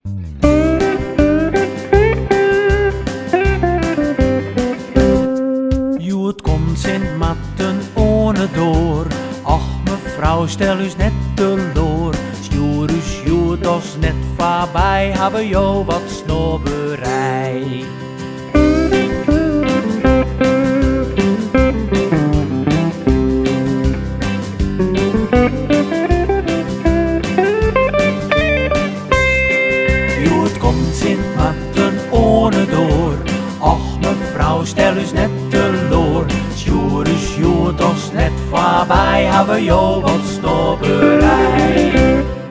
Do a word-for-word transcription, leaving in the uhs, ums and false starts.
Jo, het komt Sint Matten ohne door. Ach, mevrouw, stel us net teloor. Sjoer, sjoer, dat net voorbij. Hebben jou wat snobberij. Jo, het komt Sint Matten ohne door. Ach, mevrouw, stel us net teloor. Sjoer, sjoer, dat net voorbij. Hebben jou wat snobberij.